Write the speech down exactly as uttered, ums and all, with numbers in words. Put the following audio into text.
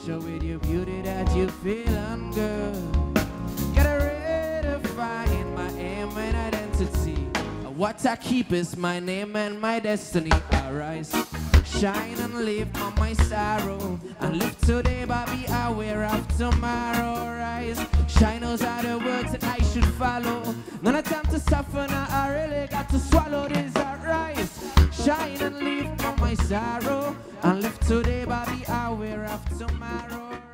Show with your beauty that you feeling good. Gotta redefine my aim and identity. What I keep is my name and my destiny. I rise, shine and live on my sorrow. And live today but be aware of tomorrow. Rise, shine, those are the words that I should follow. None of time to suffer now, I really got to swallow this. I rise, shine and live on my sorrow. And live today but be aware of tomorrow.